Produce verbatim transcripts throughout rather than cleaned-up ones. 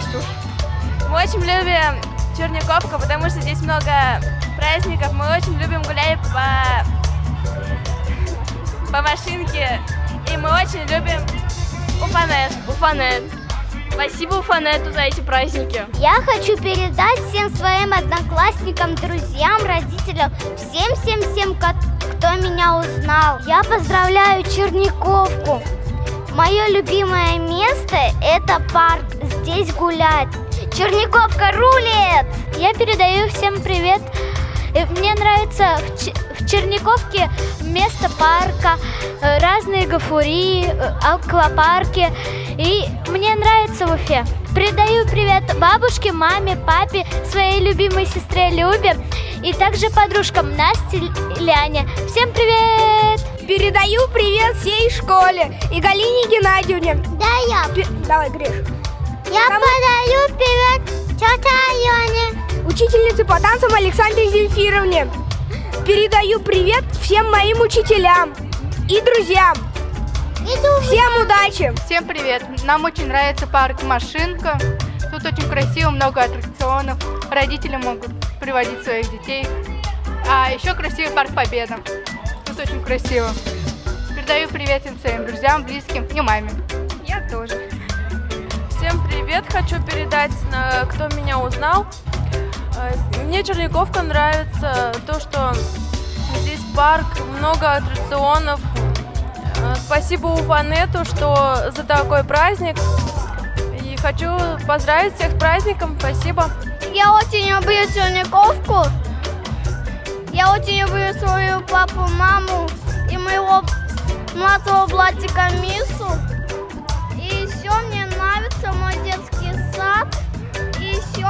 Ксюш. Мы очень любим Черниковку, потому что здесь много праздников. Мы очень любим гулять по, по машинке. И мы очень любим Уфанет. Уфанет. Спасибо Уфанету за эти праздники. Я хочу передать всем своим одноклассникам, друзьям, родителям, всем-всем-всем, кто меня узнал. Я поздравляю Черниковку. Мое любимое место – это парк. Здесь гулять. Черниковка рулит! Я передаю всем привет. Мне нравится в Черниковке место парка, разные гафури, аквапарки. И мне нравится в Уфе. Передаю привет бабушке, маме, папе, своей любимой сестре Любе и также подружкам Насте и Ляне. Всем привет! Передаю привет всей школе и Галине Геннадьевне. Да, я. Пи... Давай, Гриш. Я Кому... подаю привет тете Алене. Учительнице по танцам Александре Земфировне. Передаю привет всем моим учителям и друзьям. Иду. Всем удачи! Всем привет! Нам очень нравится парк Машинка. Тут очень красиво, много аттракционов. Родители могут приводить своих детей. А еще красивый парк Победа. Тут очень красиво. Передаю привет всем своим друзьям, близким и маме. Я тоже. Всем привет! Хочу передать, кто меня узнал. Мне Черниковка нравится то, что здесь парк, много аттракционов. Спасибо Уфанету, что за такой праздник. И хочу поздравить всех с праздником. Спасибо. Я очень люблю Черниковку. Я очень люблю свою папу, маму и моего младшего братика Мису. И еще мне нравится мой детский сад. И еще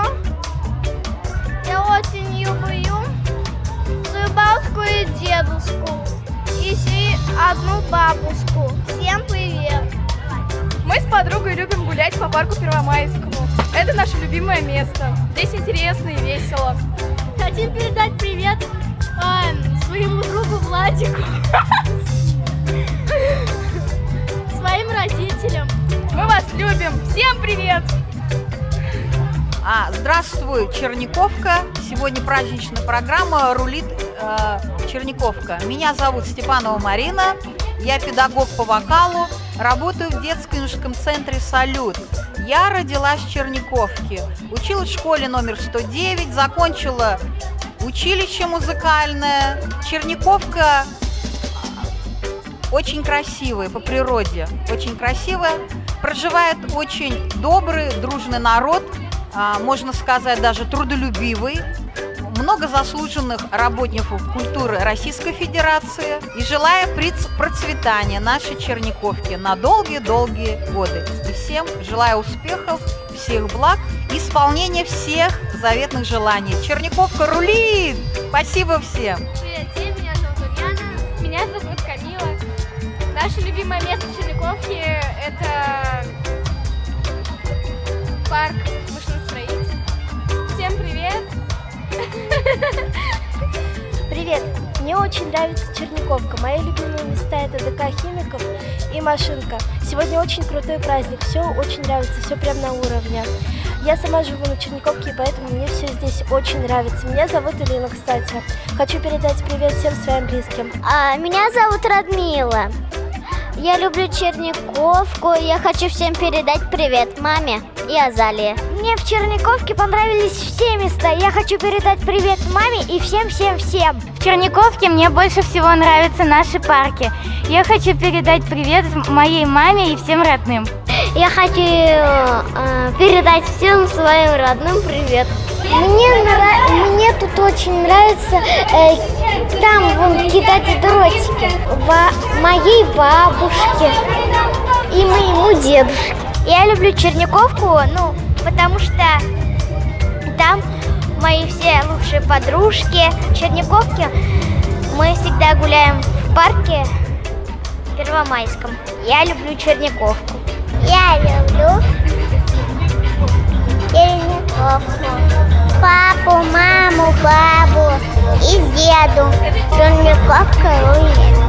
я очень люблю свою бабушку и дедушку. И еще одну бабушку. Всем привет! Мы с подругой любим гулять по парку Первомайскому. Это наше любимое место. Здесь интересно и весело. Хотим передать привет э, своему другу Владику. Своим родителям. Мы вас любим. Всем привет! А, здравствуй, Черниковка. Сегодня праздничная программа «Рулит э, Черниковка». Меня зовут Степанова Марина. Я педагог по вокалу. Работаю в детско-юношеском центре «Салют». Я родилась в Черниковке. Училась в школе номер сто девять. Закончила училище музыкальное. Черниковка очень красивая по природе. Очень красивая. Проживает очень добрый, дружный народ. Можно сказать, даже трудолюбивый, много заслуженных работников культуры Российской Федерации. И желаю процветания нашей Черниковки на долгие-долгие годы. И всем желаю успехов, всех благ, исполнения всех заветных желаний. Черниковка рулит! Спасибо всем! Привет, всем, меня зовут Ульяна, меня зовут Камила. Наше любимое место в Черниковке – это парк машиностроителей. Всем привет! Привет! Мне очень нравится Черниковка. Мои любимые места – это ДК Химиков и Машинка. Сегодня очень крутой праздник. Все очень нравится, все прям на уровне. Я сама живу на Черниковке, и поэтому мне все здесь очень нравится. Меня зовут Элина, кстати. Хочу передать привет всем своим близким. А, меня зовут Радмила. Я люблю Черниковку. Я хочу всем передать привет маме и Азалии. Мне в Черниковке понравились все места. Я хочу передать привет маме и всем-всем-всем. В Черниковке мне больше всего нравятся наши парки. Я хочу передать привет моей маме и всем родным. Я хочу э, передать всем своим родным привет. Мне, нрав... Мне тут очень нравится э, там вон кидать дротики. Ба... Моей бабушке и моему дедушке. Я люблю Черниковку, ну, потому что там мои все лучшие подружки. В Черниковке мы всегда гуляем в парке Первомайском. Я люблю Черниковку. Я люблю Черниковку. Папу, маму, бабу и деду. Черниковка рулит.